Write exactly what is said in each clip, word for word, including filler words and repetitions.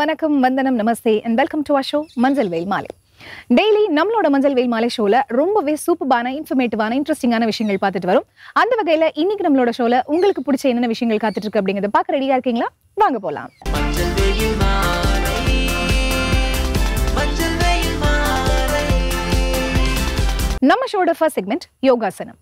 வணக்கம், வந்தனம், நமஸ்தே and welcome to our show மஞ்சள் வெயில் மாலை. டெய்லி நம்மளோட மஞ்சள் வெயில் மாலை ஷோல ரொம்பவே சூப்பரான இன்ஃபர்மேட்டிவான இன்ட்ரெஸ்டிங்கான விஷயங்கள் பார்த்துட்டு வரும். அந்த வகையில இன்னைக்கு நம்மளோட ஷோல உங்களுக்கு பிடிச்ச என்னென்ன விஷயங்கள் காத்துட்டு இருக்கு அப்படிங்கறத பார்க்க ரெடியா இருக்கீங்களா? வாங்க போலாம். நம்ம ஷோட ஃபர்ஸ்ட் செக்மெண்ட் யோகாசனம்.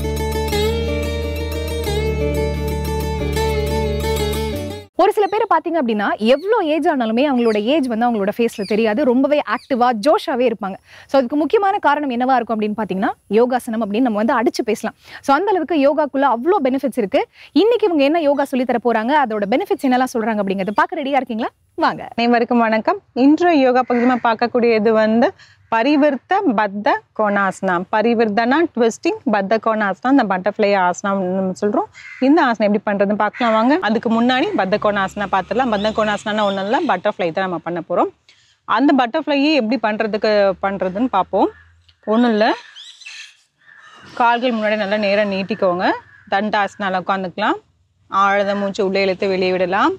ஒரு சில பேரை பார்த்தீங்க அப்படின்னா எவ்வளோ ஏஜ் ஆனாலுமே அவங்களோட ஏஜ் வந்து அவங்களோட ஃபேஸ்ல தெரியாது, ரொம்பவே ஆக்டிவா ஜோஷாவே இருப்பாங்க. ஸோ அதுக்கு முக்கியமான காரணம் என்னவா இருக்கும் அப்படின்னு பார்த்தீங்கன்னா யோகாசனம் அப்படின்னு நம்ம வந்து அடிச்சு பேசலாம். ஸோ அந்த அளவுக்கு யோகாக்குள்ள அவ்வளோ பெனிஃபிட்ஸ் இருக்கு. இன்னைக்கு இவங்க என்ன யோகா சொல்லி தர போறாங்க, அதோட பெனிஃபிட்ஸ் என்னெல்லாம் சொல்றாங்க அப்படிங்கிறத பார்க்க ரெடியா இருக்கீங்களா? வாங்க. அனைவருக்கும் வணக்கம். இன்று யோகா பகுதியாக பார்க்கக்கூடியது வந்து பரிவர்த்த பத்த கோணாசனா. பரிவர்த்தனா ட்விஸ்டிங், பத்த கோணாசனா இந்த பட்டர்ஃப்ளை ஆசனம் சொல்கிறோம். இந்த ஆசனம் எப்படி பண்ணுறதுன்னு பார்க்கலாம் வாங்க. அதுக்கு முன்னாடி பத்த கோணாசனா பார்த்துடலாம். பத்த கோணாசனா ஒன்றும் இல்லை, பட்டர்ஃப்ளை தான் நம்ம பண்ண போகிறோம். அந்த பட்டர்ஃப்ளையே எப்படி பண்ணுறதுக்கு பண்ணுறதுன்னு பார்ப்போம். ஒன்றும் இல்லை, கால்கள் முன்னாடி நல்லா நேராக நீட்டிக்கோங்க. தண்டாசனால உட்காந்துக்கலாம். ஆழத மூச்சு உள்ளே இழுத்து வெளியே விடலாம்.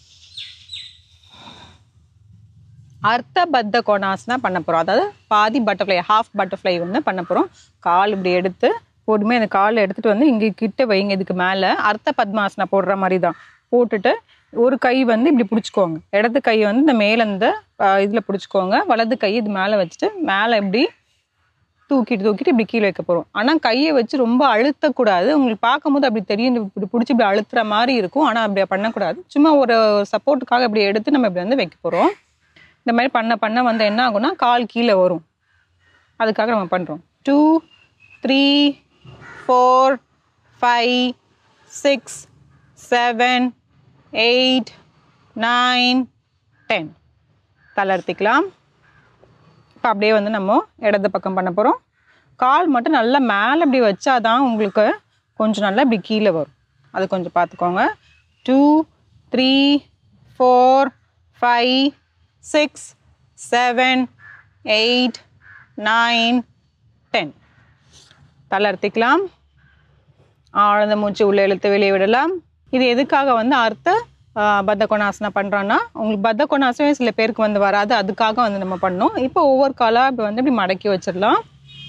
அர்த்த பத்த கோணாசனா பண்ண போகிறோம். அதாவது பாதி பட்டர்ஃப்ளை, ஹாஃப் பட்டர்ஃப்ளை வந்து பண்ண போகிறோம். கால் இப்படி எடுத்து போட்டுமே அந்த காலை எடுத்துகிட்டு வந்து இங்கே கிட்ட வைங்க. இதுக்கு மேலே அர்த்த பத்மாசனா போடுற மாதிரி தான் போட்டுட்டு ஒரு கை வந்து இப்படி பிடிச்சிக்கோங்க. இடது கை வந்து இந்த மேலே இந்த இதில் பிடிச்சிக்கோங்க. வலது கை இது மேலே வச்சுட்டு மேலே இப்படி தூக்கிட்டு தூக்கிட்டு இப்படி கீழே வைக்க போகிறோம். ஆனால் கையை வச்சு ரொம்ப அழுத்தக்கூடாது. உங்களுக்கு பார்க்கும்போது அப்படி தெரியும், இப்படி பிடிச்சி இப்படி அழுத்துற மாதிரி இருக்கும். ஆனால் அப்படி பண்ணக்கூடாது. சும்மா ஒரு சப்போர்ட்டுக்காக இப்படி எடுத்து நம்ம இப்படி வந்து வைக்க போகிறோம். இந்த மாதிரி பண்ண பண்ண வந்து என்ன ஆகும்னா கால் கீழே வரும். அதுக்காக நம்ம பண்ணுறோம். Two three four five six seven eight nine ten தளர்த்திக்கலாம். இப்போ அப்படியே வந்து நம்ம இடது பக்கம் பண்ண போகிறோம். கால் மட்டும் நல்லா மேலே இப்படி வச்சாதான் உங்களுக்கு கொஞ்சம் நல்லா இப்படி கீழே வரும். அது கொஞ்சம் பார்த்துக்கோங்க. Two three four five six seven eight nine ten தளர்த்திக்கலாம். ஆழ்ந்த மூச்சு உள்ளே இழுத்து வெளியே விடலாம். இது எதுக்காக வந்து அர்த்த பத்த கோணாசனா பண்ணுறோன்னா, உங்களுக்கு பத்த கோணாசனமே சில பேருக்கு வந்து வராது. அதுக்காக வந்து நம்ம பண்ணோம். இப்போ ஒவ்வொரு காலாக இப்படி வந்து இப்படி மடக்கி வச்சிடலாம்.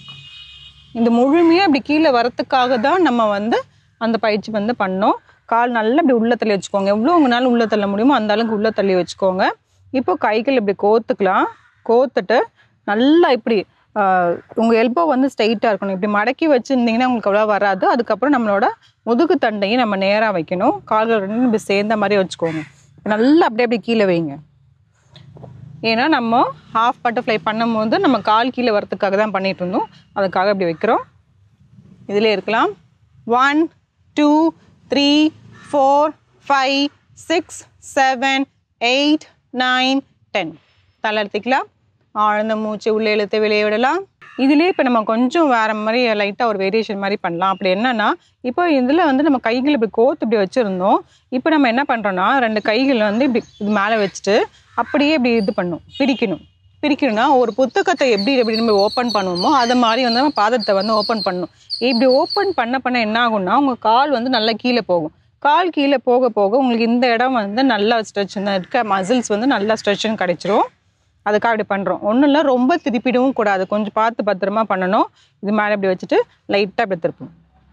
இந்த முழுமையாக இப்படி கீழே வரத்துக்காக தான் நம்ம வந்து அந்த பயிற்சி வந்து பண்ணோம். கால் நல்லா இப்படி உள்ள தள்ளி வச்சுக்கோங்க. எவ்வளோ உங்களால் உள்ள தள்ள முடியுமோ அந்த அளவுக்கு உள்ள தள்ளி வச்சுக்கோங்க. இப்போ கைகள் இப்படி கோத்துக்கலாம். கோத்துட்டு நல்லா இப்படி உங்கள் எல்போ வந்து ஸ்ட்ரைட்டாக இருக்கணும். இப்படி மடக்கி வச்சுருந்தீங்கன்னா உங்களுக்கு அவ்வளோ வராது. அதுக்கப்புறம் நம்மளோட முதுகு தண்டையும் நம்ம நேராக வைக்கணும். கால்கள் ரெண்டு இப்படி சேர்ந்த மாதிரி வச்சுக்கோங்க. நல்லா அப்படியே அப்படி கீழே வைங்க. ஏன்னா நம்ம ஹாஃப் பட்டர்ஃப்ளை பண்ணும் போது நம்ம கால் கீழே வரத்துக்காக தான் பண்ணிகிட்டு இருந்தோம். அதுக்காக இப்படி வைக்கிறோம். இதிலே இருக்கலாம். One two three four five six seven eight nine ten தளர்த்திக்கலாம். ஆழ்ந்த மூச்சு உள்ளே இழுத்து வெளியே விடலாம். இதுலேயே இப்போ நம்ம கொஞ்சம் வேறு மாதிரி லைட்டாக ஒரு வேரியேஷன் மாதிரி பண்ணலாம். அப்படி என்னன்னா, இப்போ இதில் வந்து நம்ம கைகள் இப்படி கோத்து இப்படி வச்சுருந்தோம். இப்போ நம்ம என்ன பண்ணுறோன்னா, ரெண்டு கைகள் வந்து இப்படி இது மேலே வச்சுட்டு அப்படியே இப்படி இது பண்ணணும், பிரிக்கணும். பிரிக்கணும்னா ஒரு புத்தகத்தை எப்படி எப்படி நம்ம ஓப்பன் பண்ணுவோமோ அது மாதிரி வந்து நம்ம பாதத்தை வந்து ஓப்பன் பண்ணணும். இப்படி ஓப்பன் பண்ண பண்ண என்ன ஆகும்னா உங்கள் கால் வந்து நல்லா கீழே போகும். கால் கீழே போக போக உங்களுக்கு இந்த இடம் வந்து நல்லா ஸ்ட்ரெச் இருக்க மசில்ஸ் வந்து நல்லா ஸ்ட்ரெச்சுன்னு கிடைச்சிரும். அதுக்காக இப்படி பண்ணுறோம். ஒன்றும் இல்லை, ரொம்ப திருப்பிடவும் கூடாது. கொஞ்சம் பார்த்து பத்திரமா பண்ணணும். இது மேலே இப்படி வச்சுட்டு லைட்டாக இப்படி திருப்பணும்.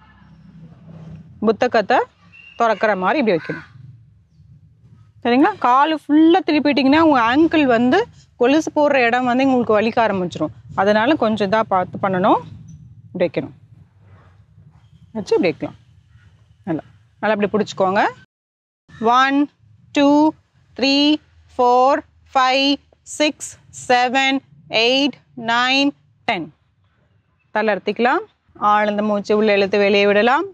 புத்தகத்தை திறக்கிற மாதிரி இப்படி வைக்கணும். சரிங்களா? கால் ஃபுல்லாக திருப்பிட்டிங்கன்னா உங்கள் ஆங்கிள் வந்து கொலுசு போடுற இடம் வந்து உங்களுக்கு வலிக்க ஆரம்பிச்சிடும். அதனால் கொஞ்சம் இதாக பார்த்து பண்ணணும். இப்படி வைக்கணும். வச்சு இப்படி வைக்கலாம். நல்லா நல்லா அப்படி பிடிச்சிக்கோங்க. One two three four five six seven eight nine ten தளர்த்திக்கலாம். ஆழ்ந்த மூச்சு உள்ள இழுத்து வெளியே விடலாம்.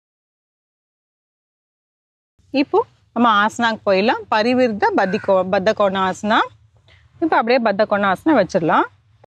இப்போ நம்ம ஆசனாக்கு போயிடலாம். பரிவிர்த்த பத்திகோ பத்த கோணாசனா. இப்போ அப்படியே பத்த கோணாசனா வச்சிடலாம்.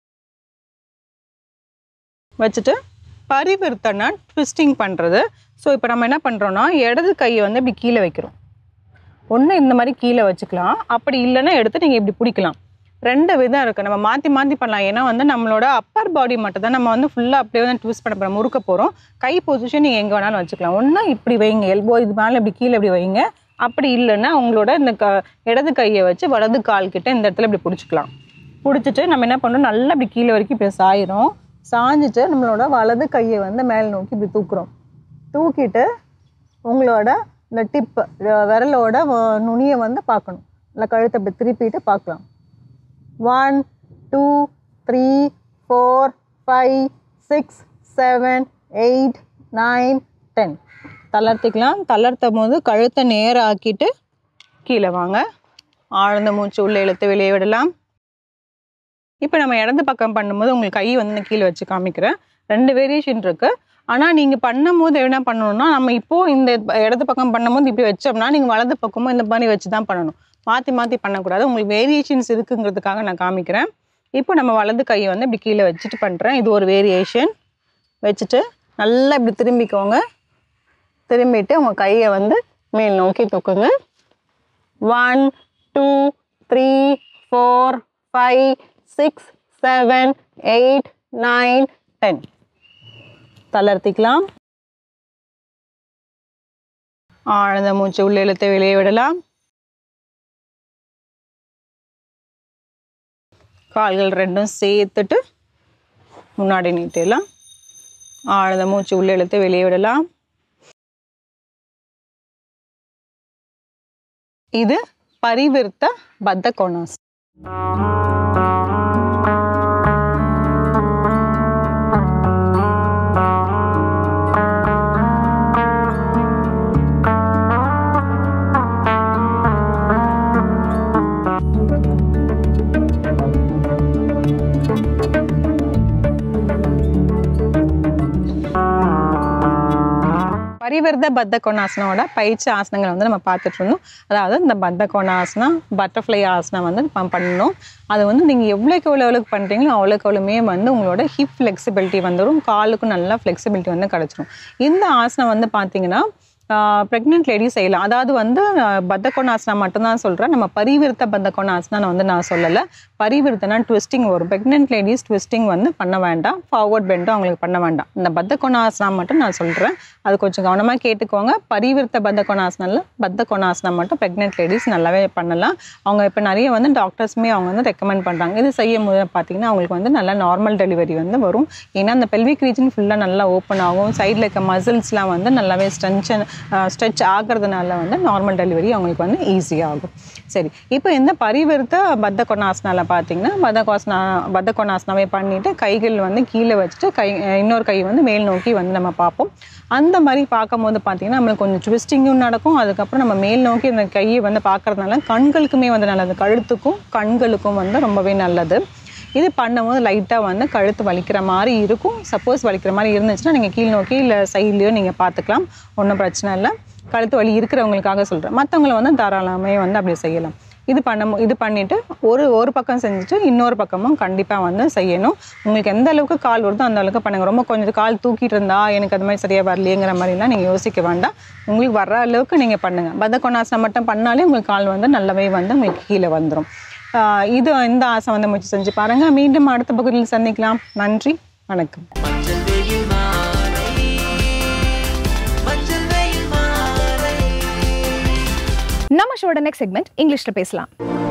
வச்சுட்டு பரிவர்த்தனை ட்விஸ்டிங் பண்ணுறது. ஸோ இப்போ நம்ம என்ன பண்ணுறோன்னா, இடது கையை வந்து இப்படி கீழே வைக்கிறோம். ஒன்று இந்த மாதிரி கீழே வச்சுக்கலாம். அப்படி இல்லைன்னா எடுத்து நீங்கள் இப்படி பிடிக்கலாம். ரெண்டு விதம் இருக்குது. நம்ம மாற்றி மாற்றி பண்ணலாம். ஏன்னா வந்து நம்மளோட அப்பர் பாடி மட்டும் தான் நம்ம வந்து ஃபுல்லாக அப்படியே வந்து ட்விஸ்ட் பண்ண போகிறோம், முறுக்க போகிறோம். கை பொசிஷன் நீங்கள் எங்கே வேணாலும் வச்சுக்கலாம். ஒன்றா இப்படி வைங்க, எல்போ இது மேலே இப்படி கீழே இப்படி வைங்க. அப்படி இல்லைன்னா உங்களோட இந்த க இடது கையை வச்சு வலது கால் கிட்ட இந்த இடத்துல இப்படி பிடிச்சிக்கலாம். பிடிச்சிட்டு நம்ம என்ன பண்ணுறோம், நல்லா இப்படி கீழே வரைக்கும் இப்படி சாயிரும். சாஞ்சிட்டு நம்மளோட வலது கையை வந்து மேலே நோக்கி இப்படி தூக்குறோம். தூக்கிட்டு உங்களோட இந்த டிப்பு விரலோட நுனியை வந்து பார்க்கணும். இல்லை கழுத்தை இப்படி திருப்பிட்டு பார்க்கலாம். One two three four five six seven eight nine ten. தளர்த்திக்கலாம். தளர்த்தும் போது கழுத்தை நேராக ஆக்கிட்டு கீழே வாங்க. ஆழ்ந்த மூச்சு உள்ளே இழுத்து வெளியே விடலாம். இப்போ நம்ம இடது பக்கம் பண்ணும்போது உங்களுக்கு கை வந்து கீழே வச்சு காமிக்கிறேன். ரெண்டு வேரியேஷன் இருக்குது. ஆனால் நீங்கள் பண்ணும் போது என்ன பண்ணணும்னா, நம்ம இப்போது இந்த இடது பக்கம் பண்ணும்போது இப்படி வச்சோம்னா நீங்கள் வலது பக்கமும் இந்த மாதிரி வச்சு தான் பண்ணணும். மாற்றி மாற்றி பண்ணக்கூடாது. உங்களுக்கு வேரியேஷன்ஸ் இருக்குங்கிறதுக்காக நான் காமிக்கிறேன். இப்போ நம்ம வலது கையை வந்து இப்படி கீழே வச்சுட்டு பண்ணுறேன். இது ஒரு வேரியேஷன். வச்சுட்டு நல்லா இப்படி திரும்பிக்கோங்க. திரும்பிட்டு உங்கள் கையை வந்து மேல் நோக்கி தூக்குங்க. One two three four five six seven eight nine ten. தளர்த்திக்கலாம். ஆழ்ந்த மூச்சு உள்ளே இழுத்து வெளியே விடலாம். கால்கள் ரெண்டும் சேர்த்துட்டு முன்னாடி நீட்டிடலாம். ஆழ்ந்த மூச்சு உள்ளே இழுத்து வெளியே விடலாம். இது பரிவிர்த்த பத்த கோணாசனம். பரிவிர்த்த பத்த கோணாசனோட பயிற்சி ஆசனங்களை வந்து நம்ம பார்த்துட்டு இருந்தோம். அதாவது இந்த பத்த கோணாசனம், பட்டர்ஃப்ளை ஆசனம் வந்து பண்ணணும். அது வந்து நீங்கள் எவ்வளோக்கு எவ்வளோ எவ்வளோக்கு பண்ணுறீங்களோ அவ்வளோக்கு எவ்வளோமே வந்து உங்களோட ஹிப் ஃப்ளெக்சிபிலிட்டி வந்துடும். காலுக்கும் நல்லா ஃப்ளெக்சிபிலிட்டி வந்து கிடச்சிரும். இந்த ஆசனம் வந்து பார்த்தீங்கன்னா ப்ரெக்னென்ட் லேடி செய்யலாம். அதாவது வந்து பத்த கோணாசனம் மட்டும்தான் சொல்கிறேன். நம்ம பரிவிர்த்த பத்த கோணாசனம் வந்து நான் சொல்லலை. பரிவிர்த்தனா ட்விஸ்டிங் வரும். ப்ரெக்னென்ட் லேடிஸ் ட்விஸ்டிங் வந்து பண்ண வேண்டாம். ஃபார்வர்ட் பெண்டும் அவங்களுக்கு பண்ண வேண்டாம். இந்த பத்த கோணாசனம் மட்டும் நான் சொல்கிறேன். அது கொஞ்சம் கவனமாக கேட்டுக்கோங்க. பரிவிர்த்த பத்த கோணாசனில் பத்த கோணாசனம் மட்டும் ப்ரெக்னென்ட் லேடிஸ் நல்லாவே பண்ணலாம். அவங்க இப்போ நிறைய வந்து டாக்டர்ஸுமே அவங்க வந்து ரெக்கமெண்ட் பண்ணுறாங்க. இது செய்யும் போது பார்த்தீங்கன்னா அவங்களுக்கு வந்து நல்லா நார்மல் டெலிவரி வந்து வரும். ஏன்னா அந்த பெல்விக் ரீஜன் ஃபுல்லாக நல்லா ஓப்பன் ஆகும். சைடில் இருக்க மசில்ஸ்லாம் வந்து நல்லாவே ஸ்ட்ரென்ச்சன் ஸ்ட்ரெச் ஆகிறதுனால வந்து நார்மல் டெலிவரி அவங்களுக்கு வந்து ஈஸியாகும். சரி, இப்போ இந்த பரிவிர்த்த பத்த கோணாசனால பார்த்தீங்கன்னா பத்த கோணாசனா பத்த கோணாசனாவே பண்ணிவிட்டு கைகள் வந்து கீழே வச்சுட்டு கை இன்னொரு கை வந்து மேல் நோக்கி வந்து நம்ம பார்ப்போம். அந்த மாதிரி பார்க்கும்போது பார்த்தீங்கன்னா நம்மளுக்கு கொஞ்சம் ட்விஸ்டிங்கும் நடக்கும். அதுக்கப்புறம் நம்ம மேல் நோக்கி அந்த கையை வந்து பார்க்கறதுனால கண்களுக்குமே வந்து நல்லது. கழுத்துக்கும் கண்களுக்கும் வந்து ரொம்பவே நல்லது. இது பண்ணும்போது லைட்டாக வந்து கழுத்து வலிக்கிற மாதிரி இருக்கும். சப்போஸ் வலிக்கிற மாதிரி இருந்துச்சுன்னா நீங்கள் கீழ் நோக்கி இல்லை சைட்லேயோ நீங்கள் பார்த்துக்கலாம். ஒன்றும் பிரச்சனை இல்லை. கழுத்து வலி இருக்கிறவங்களுக்காக சொல்கிறேன். மற்றவங்கள வந்து தாராளமே வந்து அப்படி செய்யலாம். இது பண்ண இது பண்ணிவிட்டு ஒரு ஒரு பக்கம் செஞ்சுட்டு இன்னொரு பக்கமும் கண்டிப்பாக வந்து செய்யணும். உங்களுக்கு எந்த அளவுக்கு கால் வருதோ அந்த அளவுக்கு பண்ணுங்கள். ரொம்ப கொஞ்சம் கால் தூக்கிட்டு இருந்தா எனக்கு அது மாதிரி சரியாக வரலையேங்கிற மாதிரிலாம் நீங்கள் யோசிக்க வேண்டாம். உங்களுக்கு வர்ற அளவுக்கு நீங்கள் பண்ணுங்கள். பத்த கோணாசனம் மட்டும் பண்ணாலே உங்களுக்கு கால் வந்து நல்லாவே வந்து உங்களுக்கு கீழே வந்துடும். இது இந்த ஆசை வந்து முயற்சி செஞ்சு பாருங்கள். மீண்டும் அடுத்த பகுதியில் சந்திக்கலாம். நன்றி, வணக்கம். நம்ம ஷோட நெக்ஸ்ட் செக்மெண்ட் இங்கிலீஷ்ல பேசலாம்.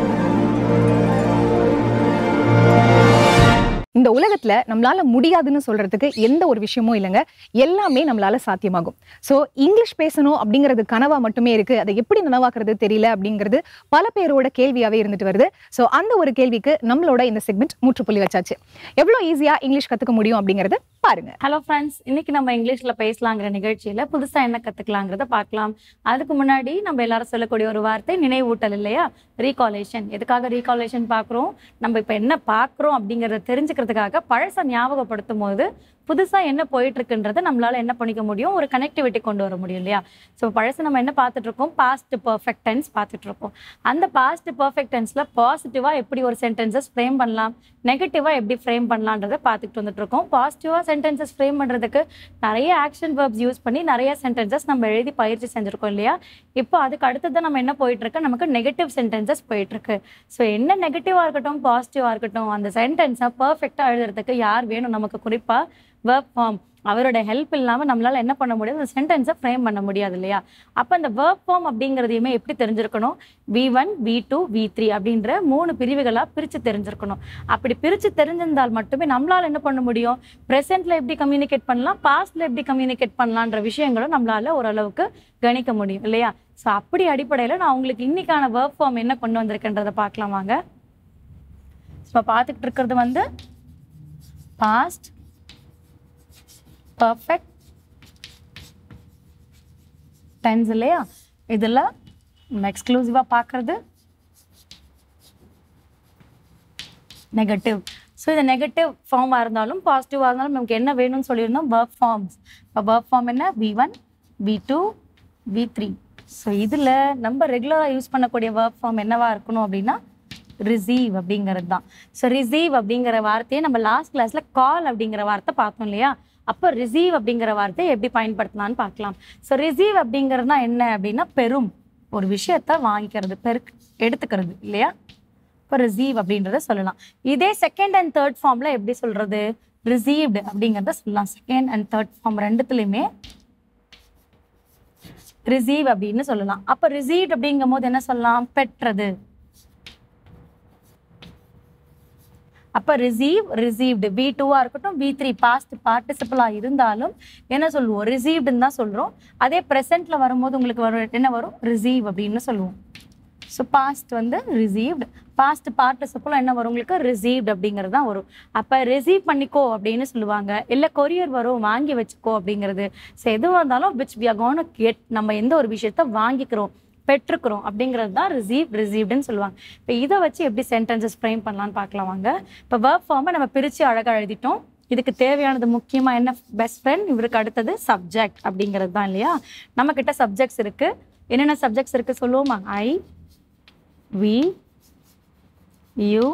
இந்த உலகத்துல நம்மளால முடியாதுன்னு சொல்றதுக்கு எந்த ஒரு விஷயமும் இல்லைங்க. எல்லாமே நம்மளால சாத்தியமாகும். ஸோ இங்கிலீஷ் பேசணும் அப்படிங்கிறது கனவா மட்டுமே இருக்கு. அதை எப்படி நனவாக்குறது தெரியல அப்படிங்கிறது பல பேரோட கேள்வியாவே இருந்துட்டு வருது. ஸோ அந்த ஒரு கேள்விக்கு நம்மளோட இந்த செக்மெண்ட் முற்றுப்புள்ளி வச்சாச்சு. எவ்வளோ ஈஸியா இங்கிலீஷ் கத்துக்க முடியும் அப்படிங்கறது பாருங்க. ஹலோ ஃப்ரெண்ட்ஸ், இன்னைக்கு நம்ம இங்கிலீஷ்ல பேசலாங்கிற நிகழ்ச்சியில புதுசா என்ன கத்துக்கலாங்கிறத பார்க்கலாம். அதுக்கு முன்னாடி நம்ம எல்லாரும் சொல்லக்கூடிய ஒரு வார்த்தை நினைவூட்டல் இல்லையா? ரீகாலேஷன். எதுக்காக ரீகாலேஷன் பார்க்குறோம்? நம்ம இப்போ என்ன பார்க்குறோம் அப்படிங்கிறத தெரிஞ்சுக்கிறதுக்காக பழசை ஞாபகப்படுத்தும் போது புதுசா என்ன போயிட்டு இருக்குன்றதை நம்மளால என்ன பண்ணிக்க முடியும்? ஒரு கனெக்டிவிட்டி கொண்டு வர முடியும் இல்லையா? ஸோ பழசு நம்ம என்ன பார்த்துட்டு இருக்கோம்? பாஸ்ட் பர்ஃபெக்ட் டென்ஸ் பார்த்துட்டு இருக்கோம். அந்த பாஸ்ட் பர்ஃபெக்ட் டென்ஸ்ல பாசிட்டிவா எப்படி ஒரு சென்டென்சஸ் ஃப்ரேம் பண்ணலாம், நெகட்டிவா எப்படி ஃப்ரேம் பண்ணலான்றதை பார்த்துட்டு வந்துட்டு இருக்கோம். பாசிட்டிவா சென்டென்சஸ் ஃப்ரேம் பண்றதுக்கு நிறைய ஆக்ஷன் வேர்ப்ஸ் யூஸ் பண்ணி நிறைய சென்டென்சஸ் நம்ம எழுதி பயிற்சி செஞ்சிருக்கோம் இல்லையா? இப்போ அதுக்கு அடுத்ததான் நம்ம என்ன போயிட்டு இருக்கு? நமக்கு நெகட்டிவ் சென்டென்சஸ் போயிட்டு இருக்கு. ஸோ என்ன நெகட்டிவா இருக்கட்டும் பாசிட்டிவா இருக்கட்டும், அந்த சென்டென்ஸை பர்ஃபெக்டா எழுதுறதுக்கு யார் வேணும்? நமக்கு குறிப்பா verb form. அவரோட ஹெல்ப் இல்லாமல் நம்மளால என்ன பண்ண முடியாது, அந்த சென்டென்ஸை ஃப்ரேம் பண்ண முடியாது இல்லையா. அப்போ அந்த verb form அப்படிங்கிறதையுமே எப்படி தெரிஞ்சிருக்கணும், V one V two V three அப்படின்ற மூணு பிரிவுகளாக பிரித்து தெரிஞ்சிருக்கணும். அப்படி பிரித்து தெரிஞ்சிருந்தால் மட்டுமே நம்மளால் என்ன பண்ண முடியும், ப்ரெசென்ட்ல எப்படி கம்யூனிகேட் பண்ணலாம், பாஸ்ட்ல எப்படி கம்யூனிகேட் பண்ணலான்ற விஷயங்களும் நம்மளால ஓரளவுக்கு கணிக்க முடியும் இல்லையா. ஸோ அப்படி அடிப்படையில் நான் உங்களுக்கு இன்னைக்கான verb form என்ன கொண்டு வந்திருக்கேன்றதை பார்க்கலாம் வாங்க. இப்போ பார்த்துக்கிட்டு இருக்கிறது வந்து பாஸ்ட் பர்ஃபெக்ட் டென்ஸ் இல்லையா. இதில் நம்ம எக்ஸ்க்ளூசிவாக பார்க்குறது நெகட்டிவ். ஸோ இது நெகட்டிவ் ஃபார்மாக இருந்தாலும் பாசிட்டிவாக இருந்தாலும் நமக்கு என்ன வேணும்னு சொல்லியிருந்தோம், verb forms. இப்போ verb form என்ன, V one V two V three. So இதில் நம்ம ரெகுலராக யூஸ் பண்ணக்கூடிய verb form என்னவா இருக்கணும் அப்படின்னா ரிசீவ் அப்படிங்கிறது தான். ஸோ ரிசீவ் அப்படிங்கிற வார்த்தையை நம்ம லாஸ்ட் கிளாஸில் கால் அப்படிங்கிற வார்த்தை பார்த்தோம் இல்லையா. அப்போ ரிசீவ் அப்படிங்கிற வார்த்தையை எப்படி பயன்படுத்தலான்னு பார்க்கலாம். ஸோ ரிசீவ் அப்படிங்கிறதுனா என்ன அப்படின்னா பெரும் ஒரு விஷயத்த வாங்கிக்கிறது, பெரு எடுத்துக்கிறது இல்லையா. இப்போ ரிசீவ் அப்படின்றத சொல்லலாம். இதே செகண்ட் அண்ட் தேர்ட் ஃபார்மில் எப்படி சொல்கிறது, ரிசீவ்டு அப்படிங்கிறத சொல்லலாம். செகண்ட் அண்ட் தேர்ட் ஃபார்ம் ரெண்டுத்துலையுமே ரிசீவ் அப்படின்னு சொல்லலாம். அப்போ ரிசீவ்ட் அப்படிங்கும் போது என்ன சொல்லலாம், பெற்றது. அப்போ ரிசீவ் ரிசீவ்டு வி டூவாக இருக்கட்டும் வி த்ரீ பாஸ்ட் பார்ட்டிசிபிளாக இருந்தாலும் என்ன சொல்லுவோம், ரிசீவ்டுன்னு தான் சொல்கிறோம். அதே ப்ரெசென்ட்டில் வரும்போது உங்களுக்கு வரும் என்ன வரும், ரிசீவ் அப்படின்னு சொல்லுவோம். ஸோ பாஸ்ட் வந்து ரிசீவ்டு, பாஸ்ட் பார்ட்டிசிபிளாக என்ன வரும் உங்களுக்கு, ரிசீவ்டு அப்படிங்கிறது தான் வரும். அப்போ ரிசீவ் பண்ணிக்கோ அப்படின்னு சொல்லுவாங்க, இல்லை கொரியர் வரும் வாங்கி வச்சுக்கோ அப்படிங்கிறது. ஸோ எதுவாக இருந்தாலும் which we are gonna get, நம்ம எந்த ஒரு விஷயத்த வாங்கிக்கிறோம் பெற்றுக்கிறோம் அப்படிங்கிறது தான் ரிசீவ் ரிசீவ்டுன்னு சொல்லுவாங்க. இப்போ இதை வச்சு எப்படி சென்டென்சஸ் ஃப்ரேம் பண்ணலான்னு பார்க்கலாம் வாங்க. இப்போ verb ஃபார்மை நம்ம பிரித்து அழகாக எழுதிட்டோம். இதுக்கு தேவையானது முக்கியமாக என்ன, பெஸ்ட் ஃப்ரெண்ட், இவருக்கு அடுத்தது சப்ஜெக்ட் அப்படிங்கிறது தான் இல்லையா. நம்மக்கிட்ட சப்ஜெக்ட்ஸ் இருக்குது. என்னென்ன சப்ஜெக்ட்ஸ் இருக்குது சொல்லுவோமா, I we you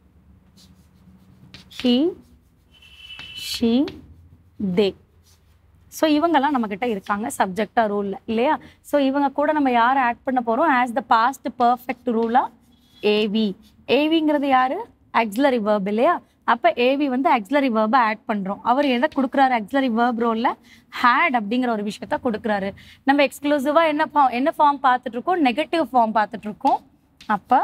he she they. So இவங்கெல்லாம் நம்மக்கிட்ட இருக்காங்க சப்ஜெக்டாக ரூலில் இல்லையா. ஸோ இவங்க கூட நம்ம யாரை ஆட் பண்ண போகிறோம், ஆஸ் த பாஸ்ட் பர்ஃபெக்ட் ரூலாக ஏவி. ஏவிங்கிறது யார், ஆக்சிலரி வேர்ப் இல்லையா. அப்போ ஏவி வந்து ஆக்சிலரி வேர்பை ஆட் பண்ணுறோம். அவர் எதை கொடுக்குறாரு, ஆக்சிலரி வேர்ப் ரோலில் ஹேட் அப்படிங்கிற ஒரு விஷயத்த கொடுக்குறாரு. நம்ம எக்ஸ்க்ளூசிவாக என்ன ஃபார்ம் என்ன ஃபார்ம் பார்த்துட்ருக்கோம், நெகட்டிவ் ஃபார்ம் பார்த்துட்ருக்கோம். அப்போ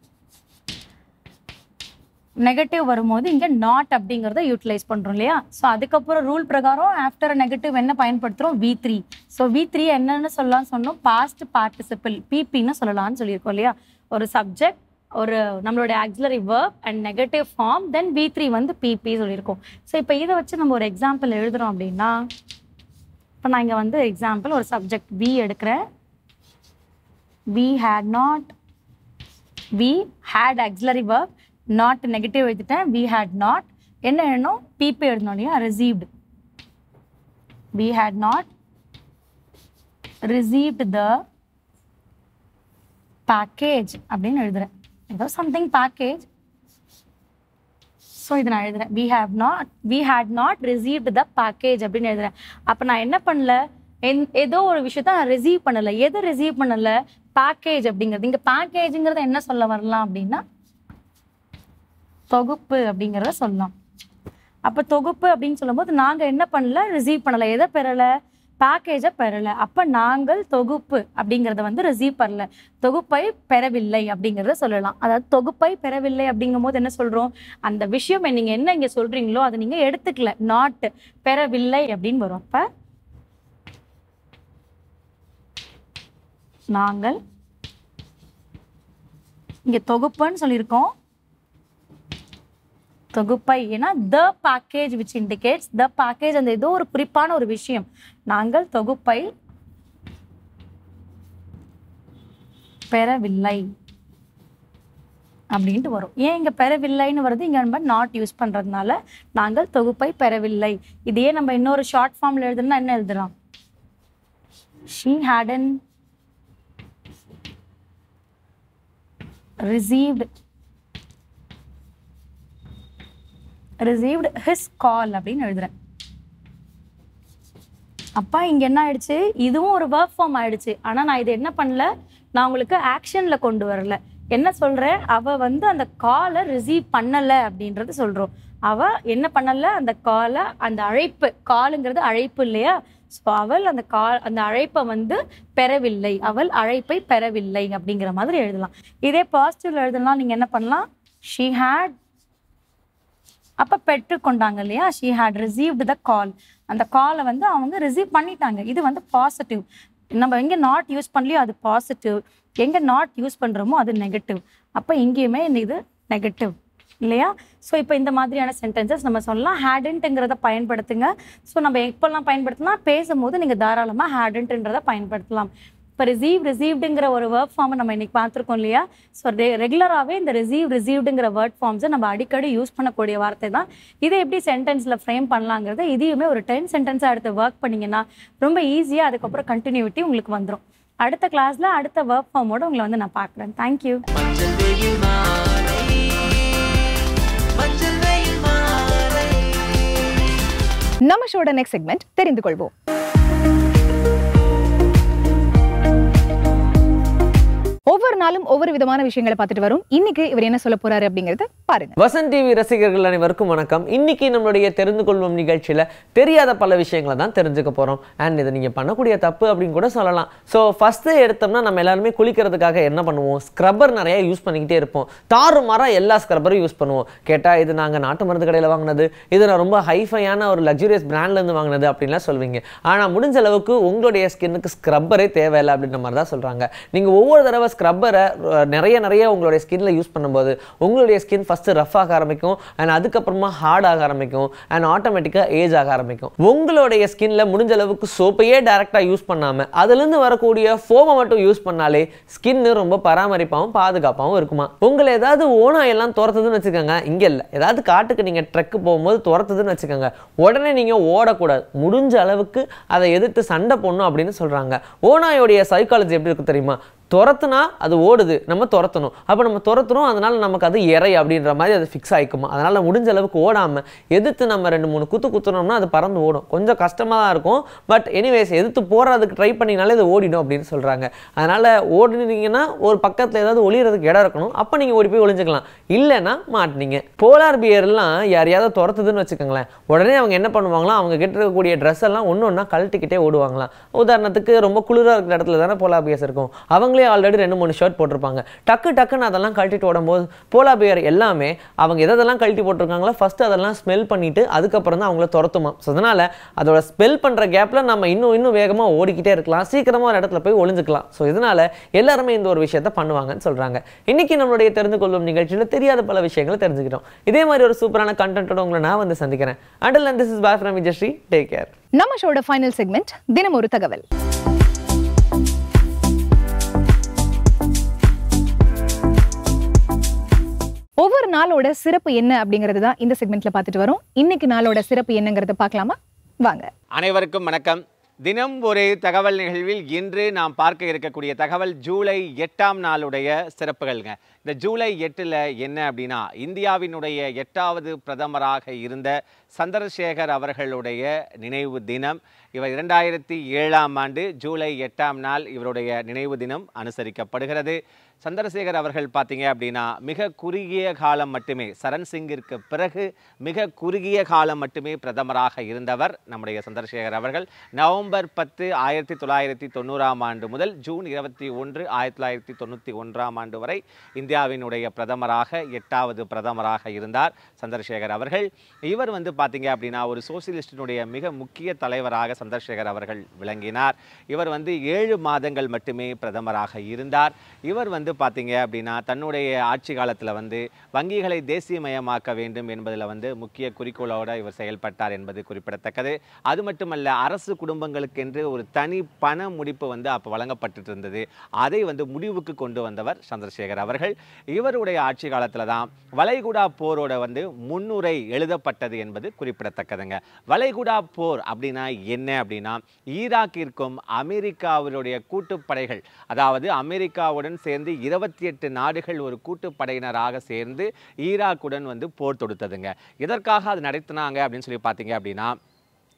நெகட்டிவ் வரும்போது இங்கே நாட் அப்படிங்கிறத யூட்டிலைஸ் பண்ணுறோம் இல்லையா. ஸோ அதுக்கப்புறம் ரூல் பிரகாரம் ஆஃப்டர் நெகட்டிவ் என்ன பயன்படுத்துகிறோம், V three. So V three என்னென்னு சொல்லலாம்னு சொன்னோம், பாஸ்ட் பார்ட்டிசிபிள் பிபின்னு சொல்லலாம்னு சொல்லியிருக்கோம் இல்லையா. ஒரு சப்ஜெக்ட், ஒரு நம்மளுடைய auxiliary verb and negative form, then V three வந்து பிபி சொல்லியிருக்கோம். ஸோ இப்போ இதை வச்சு நம்ம ஒரு எக்ஸாம்பிள் எழுதுகிறோம் அப்படின்னா, இப்போ நான் இங்கே வந்து எக்ஸாம்பிள் ஒரு சப்ஜெக்ட் வி எடுக்கிறேன். We had not, we had auxiliary verb, not negative எழுதிட்டேன், வி ஹேட் நாட் என்ன எழுதணும், பிபி எழுதணும் இல்லையா, received. We had not received the package அப்படின்னு எழுதுறேன். ஏதோ சம்திங் பேக்கேஜ். ஸோ இதை நான் எழுதுறேன், we have not we had not received the package அப்படின்னு எழுதுறேன். அப்போ நான் என்ன பண்ணல, என் ஏதோ ஒரு விஷயத்த நான் ரிசீவ் பண்ணலை. எதை ரிசீவ் பண்ணலை, பேக்கேஜ் அப்படிங்கிறது. இங்கே பேக்கேஜுங்கிறத என்ன சொல்ல வரலாம் அப்படின்னா தொகுப்பு அப்படிங்கிறத சொல்லலாம். அப்போ தொகுப்பு அப்படின்னு சொல்லும்போது நாங்கள் என்ன பண்ணல, ரிசீவ் பண்ணலை. எதை பெறலை, பேக்கேஜை பெறலை. அப்போ நாங்கள் தொகுப்பு அப்படிங்கிறத வந்து ரிசீவ் பண்ணல, தொகுப்பை பெறவில்லை அப்படிங்கிறத சொல்லலாம். அதாவது தொகுப்பை பெறவில்லை அப்படிங்கும் போது என்ன சொல்கிறோம், அந்த விஷயம் நீங்கள் என்ன இங்கே சொல்கிறீங்களோ அதை நீங்கள் எடுத்துக்கல, நாட் பெறவில்லை அப்படின்னு வரும். அப்போ நாங்கள் இங்கே தொகுப்புன்னு சொல்லியிருக்கோம், தொகுப்பை. ஏன்னா the package which indicates the package, அந்த ஏதோ ஒரு குறிப்பான ஒரு விஷயம். நாங்கள் தொகுப்பை பெறவில்லை அப்படின்ட்டு வரும். ஏன் இங்கே பெறவில்லைன்னு வருது, இங்கே நம்ம நாட் யூஸ் பண்ணுறதுனால நாங்கள் தொகுப்பை பெறவில்லை. இதையே நம்ம இன்னொரு ஷார்ட் ஃபார்மில் எழுதுனா என்ன எழுதுறோம், she hadn't received received his call அப்படின்னு எழுதுறேன். அப்பா இங்க என்ன ஆயிடுச்சு, இதுவும் ஒரு verb form ஆயிடுச்சு. ஆனா நான் இது என்ன பண்ணல, நான் உங்களுக்கு ஆக்ஷன்ல கொண்டு வரல. என்ன சொல்றேன், அவ வந்து அந்த காலை ரிசீவ் பண்ணல அப்படின்றது சொல்றோம். அவள் என்ன பண்ணல, அந்த காலை, அந்த அழைப்பு, காலுங்கிறது அழைப்பு இல்லையா, ஸோ அவள் அந்த கா அந்த அழைப்பை வந்து பெறவில்லை, அவள் அழைப்பை பெறவில்லை அப்படிங்கிற மாதிரி எழுதலாம். இதே பாசிட்டிவ்ல எழுதலாம், நீங்கள் என்ன பண்ணலாம், ஷீ ஹேட், அப்போ பெற்றுக்கொண்டாங்க இல்லையா, she had received the call, அந்த காலை வந்து அவங்க ரிசீவ் பண்ணிட்டாங்க. இது வந்து பாசிட்டிவ். நம்ம எங்கே நாட் யூஸ் பண்ணலையோ அது பாசிட்டிவ், எங்கே நாட் யூஸ் பண்ணுறோமோ அது நெகட்டிவ். அப்போ இங்கேயுமே இது நெகட்டிவ் இல்லையா. ஸோ இப்போ இந்த மாதிரியான சென்டென்சஸ் நம்ம சொல்லலாம். ஹேடன்ட்டுங்கிறத பயன்படுத்துங்க. ஸோ நம்ம எப்போல்லாம் பயன்படுத்தலாம், பேசும்போது நீங்கள் தாராளமாக ஹேடன்ட்டுன்றதை பயன்படுத்தலாம். இப்போ ரிசீவ் ரிசீவ்டுங்கிற ஒரு வேர்ட் ஃபார்மை நம்ம இன்னைக்கு பார்த்துருக்கோம் இல்லையா. ஸோ ரெ ரெகுலராகவே இந்த ரிசீவ் ரிசீவ்டுங்கிற வேர்ட் ஃபார்ம்ஸை நம்ம அடிக்கடி யூஸ் பண்ணக்கூடிய வார்த்தை தான். இதை எப்படி சென்டென்ஸில் ஃப்ரேம் பண்ணலாங்கிறத இதையுமே ஒரு டென் சென்டென்ஸாக எடுத்து ஒர்க் பண்ணிங்கன்னா ரொம்ப ஈஸியாக அதுக்கப்புறம் கண்டினியூட்டி உங்களுக்கு வந்துடும். அடுத்த கிளாஸில் அடுத்த வேர்ட் ஃபார்மோடு உங்களை வந்து நான் பார்க்குறேன். தேங்க்யூ. நம்ம ஷோட நெக்ஸ்ட் செக்மெண்ட் தெரிந்து கொள்வோம். ஒவ்வொரு நாளும் ஒவ்வொரு விதமான விஷயங்களை பார்த்துட்டு வரும். இன்னைக்கு இவர் என்ன சொல்ல போறாரு அப்படிங்கறத பாருங்க. வசந்த் டிவி ரசிகர்கள் அனைவருக்கும் வணக்கம். இன்னைக்கு நம்மளுடைய தெரிந்து கொள்வோம் நிகழ்ச்சியில தெரியாத பல விஷயங்களை தான் தெரிஞ்சுக்க போறோம். அண்ட் இதை நீங்க பண்ணக்கூடிய தப்பு அப்படின்னு கூட சொல்லலாம். ஸோ ஃபர்ஸ்ட் எடுத்தோம்னா நம்ம எல்லாருமே குளிக்கிறதுக்காக என்ன பண்ணுவோம், ஸ்க்ரப்பர் நிறைய யூஸ் பண்ணிக்கிட்டே இருப்போம். தாறு மாறா எல்லா ஸ்க்ரப்பரும் யூஸ் பண்ணுவோம். கேட்டா இது நாங்க நாட்டு மருந்து கடையில் வாங்கினது, இது நான் ரொம்ப ஹைஃபையான ஒரு லக்ஸூரியஸ் பிராண்ட்ல இருந்து வாங்கினது அப்படின்லாம் சொல்வீங்க. ஆனா முடிஞ்ச அளவுக்கு உங்களுடைய ஸ்கின்னுக்கு ஸ்க்ரப்பரே தேவையில்லை அப்படின்ற மாதிரி தான் சொல்றாங்க. நீங்க ஒவ்வொரு தடவை ஸ்க்ரப்பரை நிறைய நிறைய உங்களுடைய ஸ்கின்ல யூஸ் பண்ணும்போது உங்களுடைய ஸ்கின் ஃபர்ஸ்ட் ரஃப் ஆக ஆரம்பிக்கும், அண்ட் அதுக்கப்புறமா ஹார்ட் ஆக ஆரம்பிக்கும், அண்ட் ஆட்டோமேட்டிக்கா ஏஜ் ஆக ஆரம்பிக்கும். உங்களுடைய ஸ்கின்ல முடிஞ்ச அளவுக்கு சோப்பையே டைரக்டா யூஸ் பண்ணாம அதிலிருந்து வரக்கூடிய ஃபோமை மட்டும் யூஸ் பண்ணாலே ஸ்கின் ரொம்ப பராமரிப்பாகவும் பாதுகாப்பாகவும் இருக்குமா. உங்களை ஏதாவது ஓனாய் எல்லாம் துரத்துதுன்னு வச்சுக்கோங்க, இங்க இல்ல ஏதாவது காட்டுக்கு நீங்க ட்ரெக் போகும்போது துரத்துதுன்னு வச்சுக்கோங்க, உடனே நீங்க ஓடக்கூடாது. முடிஞ்ச அளவுக்கு அதை எதிர்த்து சண்டை போடணும் அப்படின்னு சொல்றாங்க. ஓனாயோடைய சைக்காலஜி எப்படி இருக்கு தெரியுமா, துரத்துனா அது ஓடுது, நம்ம துரத்தணும், அப்போ நம்ம துரத்துறோம், அதனால நமக்கு அது இறை அப்படின்ற மாதிரி அது ஃபிக்ஸ் ஆகிக்குமா. அதனால முடிஞ்ச அளவுக்கு ஓடாமல் எதிர்த்து நம்ம ரெண்டு மூணு குத்து குத்துனோம்னா அது பறந்து ஓடும். கொஞ்சம் கஷ்டமாக தான் இருக்கும், பட் எனிவேஸ் எதிர்த்து போகிறதுக்கு ட்ரை பண்ணினாலே அது ஓடிடும் அப்படின்னு சொல்கிறாங்க. அதனால் ஓடினீங்கன்னா ஒரு பக்கத்தில் ஏதாவது ஒளியறதுக்கு இடம் இருக்கணும், அப்போ நீங்கள் ஓடி போய் ஒளிஞ்சுக்கலாம். இல்லைன்னா மாட்டினீங்க. போலார் பியர்லாம் யாரையாவது துரத்துதுன்னு வச்சுக்கோங்களேன், உடனே அவங்க என்ன பண்ணுவாங்களாம், அவங்க கிட்ட இருக்கக்கூடிய ட்ரெஸ் எல்லாம் ஒன்று ஒன்றா கழட்டிக்கிட்டே ஓடுவாங்களாம். உதாரணத்துக்கு ரொம்ப குளிராக இருக்கிற இடத்துல தானே போலார் பியர்ஸ் இருக்கும், அவங்க ஆல்ரெடி ரெண்டு மூணு ஷர்ட் போட்டிருப்பாங்க, டக்கு டக்குன்னு அதெல்லாம் கழட்டிட்டு ஓடும்போது போலார் பியர் எல்லாமே அவங்க எதெல்லாம் கழட்டி போட்டிருக்காங்களோ ஃபர்ஸ்ட் அதெல்லாம் ஸ்மெல் பண்ணிட்டு அதுக்கப்புறம் தான் அவங்கள துரத்துமா. ஸோ அதனால அதோட ஸ்மெல் பண்ற கேப்ல நம்ம இன்னும் இன்னும் வேகமா ஓடிக்கிட்டே இருக்கலாம், சீக்கிரமா ஒரு இடத்துல போய் ஒளிஞ்சுக்கலாம். ஸோ இதனால எல்லாருமே இந்த ஒரு விஷயத்த பண்ணுவாங்கன்னு சொல்றாங்க. இன்னைக்கு நம்மளுடைய தெரிந்து கொள்ளும் நிகழ்ச்சியில தெரியாத பல விஷயங்களை தெரிஞ்சுக்கிட்டோம். இதே மாதிரி ஒரு சூப்பரான கண்டென்ட்டோட உங்களை நான் வந்து சந்திக்கிறேன். Until then, this is bye from Vijayashree. Take care. நம்ம ஷோட ஃபைனல் செக்மெண்ட் தினம் ஒரு தகவல். ஒவ்வொரு நாளோட சிறப்பு என்ன அப்படிங்கிறது தான் இந்த செக்மெண்ட்ல பார்த்துட்டு வரோம். இன்னைக்கு நாளோட சிறப்பு என்னங்கிறத பார்க்கலாமா, வாங்க. அனைவருக்கும் வணக்கம். தினம் ஒரு தகவல் நிகழ்வில் இன்று நாம் பார்க்க இருக்கக்கூடிய தகவல் ஜூலை எட்டாம் நாளுடைய சிறப்புகள்ங்க. இந்த ஜூலை எட்டில் என்ன அப்படின்னா, இந்தியாவினுடைய எட்டாவது பிரதமராக இருந்த சந்திரசேகர் அவர்களுடைய நினைவு தினம். இவர் இரண்டாயிரத்தி ஏழாம் ஆண்டு ஜூலை எட்டாம் நாள் இவருடைய நினைவு தினம் அனுசரிக்கப்படுகிறது. சந்திரசேகர் அவர்கள் பார்த்தீங்க அப்படின்னா மிக குறுகிய காலம் மட்டுமே, சரண் சிங்கிற்கு பிறகு மிக குறுகிய காலம் மட்டுமே பிரதமராக இருந்தவர் நம்முடைய சந்திரசேகர் அவர்கள். நவம்பர் பத்து ஆயிரத்தி தொள்ளாயிரத்தி தொண்ணூறாம் ஆண்டு முதல் ஜூன் இருபத்தி ஒன்று ஆயிரத்தி தொள்ளாயிரத்தி தொண்ணூற்றி ஒன்றாம் ஆண்டு வரை இந்தியாவினுடைய பிரதமராக எட்டாவது பிரதமராக இருந்தார் சந்திரசேகர் அவர்கள். இவர் வந்து பார்த்தீங்க அப்படின்னா ஒரு சோசியலிஸ்டினுடைய மிக முக்கிய தலைவராக சந்திரசேகர் அவர்கள் விளங்கினார். இவர் வந்து ஏழு மாதங்கள் மட்டுமே பிரதமராக இருந்தார். இவர் வந்து பார்த்தீங்க அப்படின்னா தன்னுடைய ஆட்சி காலத்தில் வந்து வங்கிகளை தேசியமயமாக்க வேண்டும் என்பதில் வந்து முக்கிய குறிக்கோளோடு இவர் செயல்பட்டார் என்பது குறிப்பிடத்தக்கது. அது மட்டுமல்ல, அரசு குடும்பங்களுக்கென்று ஒரு தனி பண முடிப்பு வந்து அப்போ வழங்கப்பட்டு இருந்தது. அதை வந்து முடிவுக்கு கொண்டு வந்தவர் சந்திரசேகர் அவர்கள். இவருடைய ஆட்சி காலத்தில் தான் வளைகுடா போரோட வந்து முன்னுரை எழுதப்பட்டது என்பது குறிப்பிடத்தக்கதுங்க. வளைகுடா போர் அப்படின்னா என்ன அப்படின்னா, ஈராக்கிற்கும் அமெரிக்காவுடைய கூட்டுப்படைகள், அதாவது அமெரிக்காவுடன் சேர்ந்து இருபத்தி எட்டு நாடுகள் ஒரு கூட்டுப்படையினராக சேர்ந்து ஈராக்குடன் வந்து போர் தொடுத்ததுங்க. எதற்காக அது நடத்தினாங்க அப்படின்னு சொல்லி பார்த்தீங்க அப்படின்னா,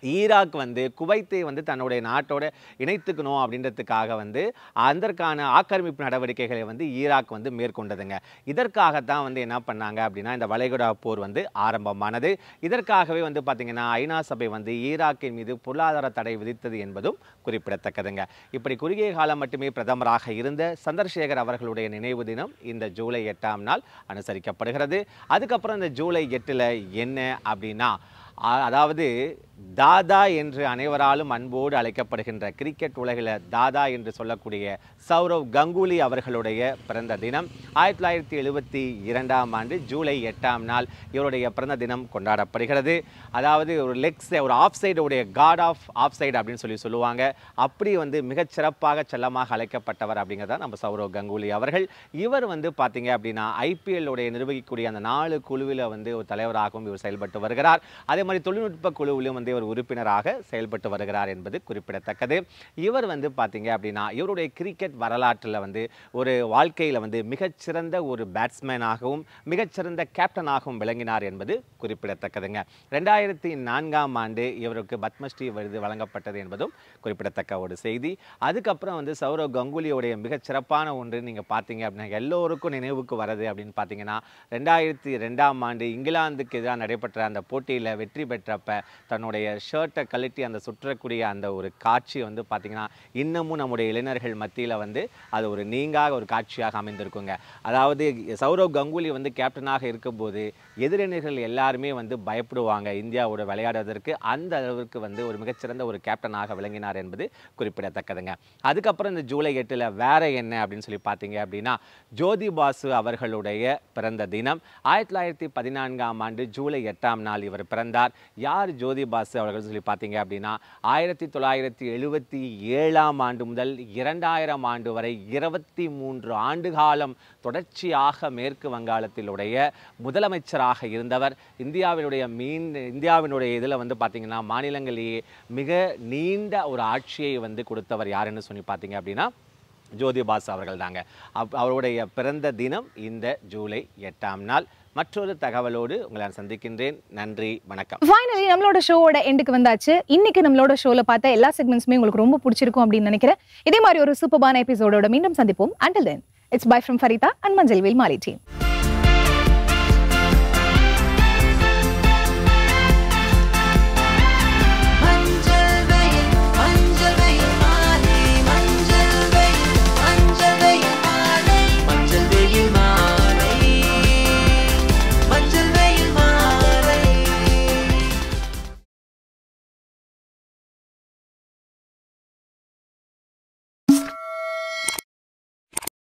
ஈராக் வந்து குவைத்தை வந்து தன்னுடைய நாட்டோட இணைத்துக்கணும் அப்படின்றதுக்காக வந்து அதற்கான ஆக்கிரமிப்பு நடவடிக்கைகளை வந்து ஈராக் வந்து மேற்கொண்டதுங்க. இதற்காகத்தான் வந்து என்ன பண்ணாங்க அப்படின்னா இந்த வளைகுடா போர் வந்து ஆரம்பமானது. இதற்காகவே வந்து பார்த்திங்கன்னா ஐநா சபை வந்து ஈராக்கின் மீது பொருளாதார தடை விதித்தது என்பதும் குறிப்பிடத்தக்கதுங்க. இப்படி குறுகிய காலம் மட்டுமே பிரதமராக இருந்த சந்திரசேகர் அவர்களுடைய நினைவு தினம் இந்த ஜூலை எட்டாம் நாள் அனுசரிக்கப்படுகிறது. அதுக்கப்புறம் இந்த ஜூலை எட்டில் என்ன அப்படின்னா அதாவது தாதா என்று அனைவராலும் அன்போடு அழைக்கப்படுகின்ற கிரிக்கெட் உலகில் தாதா என்று சொல்லக்கூடிய சௌரவ் கங்குலி அவர்களுடைய பிறந்த தினம் ஆயிரத்தி தொள்ளாயிரத்தி எழுபத்தி இரண்டாம் ஆண்டு ஜூலை எட்டாம் நாள் இவருடைய பிறந்த தினம் கொண்டாடப்படுகிறது. அதாவது ஒரு லெக்ஸ் ஒரு ஆஃப் சைடுடைய காட் ஆஃப் ஆஃப் சைடு அப்படின்னு சொல்லி சொல்லுவாங்க. அப்படி வந்து மிகச்சிறப்பாக செல்லமாக அழைக்கப்பட்டவர் அப்படிங்கிறதா நம்ம சௌரவ் கங்குலி அவர்கள். இவர் வந்து பார்த்தீங்க அப்படின்னா ஐபிஎல் உடைய நிர்வகிக்கக்கூடிய அந்த நாலு குழுவில் வந்து ஒரு தலைவராகவும் இவர் செயல்பட்டு வருகிறார். அதே மாதிரி தொழில்நுட்ப குழுவிலும் வந்து ஒரு உறுப்பினராக செயல்பட்டு வருகிறார் என்பது குறிப்பிடத்தக்கது. இவர் வந்து பார்த்தீங்க அப்படின்னா இவருடைய கிரிக்கெட் வரலாற்றில் வந்து ஒரு வாழ்க்கையில் வந்து மிகச்சிறந்த ஒரு பேட்ஸ்மேனாகவும் மிகச்சிறந்த கேப்டனாகவும் விளங்கினார் என்பது குறிப்பிடத்தக்கதுங்க. ரெண்டாயிரத்தி நான்காம் ஆண்டு இவருக்கு பத்மஸ்ரீ விருது வழங்கப்பட்டது என்பதும் குறிப்பிடத்தக்க ஒரு செய்தி. அதுக்கப்புறம் வந்து சௌரவ் கங்குலியோடைய மிகச்சிறப்பான ஒன்று நீங்கள் பார்த்தீங்க அப்படின்னா எல்லோருக்கும் நினைவுக்கு வருது அப்படின்னு பார்த்தீங்கன்னா ரெண்டாயிரத்தி ரெண்டாம் ஆண்டு இங்கிலாந்துக்கு எதிராக நடைபெற்ற அந்த போட்டியில் வெற்றி பெற்றப்ப தன்னுடைய ஷர்ட்டை கழட்டி அந்த சுற்றக்கூடிய அந்த ஒரு காட்சி வந்து பார்த்திங்கன்னா இன்னமும் நம்முடைய இளைஞர்கள் மத்தியில் வந்து அது ஒரு நீங்காக ஒரு காட்சியாக அமைந்திருக்குங்க. அதாவது சௌரவ் கங்குலி வந்து கேப்டனாக இருக்கும்போது எதிரினர்கள் எல்லாருமே வந்து பயப்படுவாங்க இந்தியாவோட விளையாடுவதற்கு. அந்த அளவுக்கு வந்து ஒரு மிகச்சிறந்த ஒரு கேப்டனாக விளங்கினார் என்பது குறிப்பிடத்தக்கதுங்க. அதுக்கப்புறம் இந்த ஜூலை எட்டில் வேற என்ன அப்படின்னு சொல்லி பார்த்தீங்க அப்படின்னா ஜோதி பாசு அவர்களுடைய பிறந்த தினம் ஆயிரத்தி தொள்ளாயிரத்தி பதினான்காம் ஆண்டு ஜூலை எட்டாம் நாள் இவர் பிறந்தார். யார் ஜோதி பாசு அவர்கள் சொல்லி பார்த்தீங்க அப்படின்னா ஆயிரத்தி தொள்ளாயிரத்தி எழுபத்தி ஏழாம் ஆண்டு முதல் இரண்டாயிரம் ஆண்டு வரை இருபத்தி மூன்று ஆண்டு காலம் தொடர்ச்சியாக மேற்கு வங்காளத்திலுடைய முதலமைச்சராக இருந்தவர். இந்தியாவினுடைய மீன் இந்தியாவினுடைய இதில் வந்து பார்த்தீங்கன்னா மாநிலங்களிலேயே மிக நீண்ட ஒரு ஆட்சியை வந்து கொடுத்தவர் யாருன்னு சொல்லி பார்த்தீங்க அப்படின்னா ஜோதி பாசு அவர்கள் தாங்க. அவருடைய பிறந்த தினம் இந்த ஜூலை எட்டாம் நாள். மற்றொரு தகவலோடு உங்களை நான் சந்திக்கின்றேன். நன்றி, வணக்கம். ஃபைனலி நம்மளோட ஷோவோட எண்டுக்கு வந்தாச்சு. இன்னைக்கு நம்மளோட ஷோல பார்த்த எல்லா செக்மெண்ட்ஸுமே உங்களுக்கு ரொம்ப பிடிச்சிருக்கும் அப்படின்னு நினைக்கிறேன். இதே மாதிரி ஒரு சூப்பரான எபிசோடோட மீண்டும் சந்திப்போம். Until then, it's bye from Farita and Manjalwil Mali team.